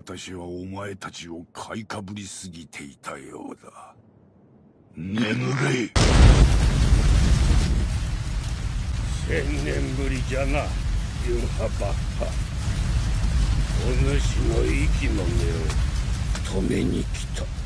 私はお前たちを買いかぶりすぎていたようだ。眠れ。 1000年ぶりじゃな、ユンハバッハ。お主の息の根を止めに来た。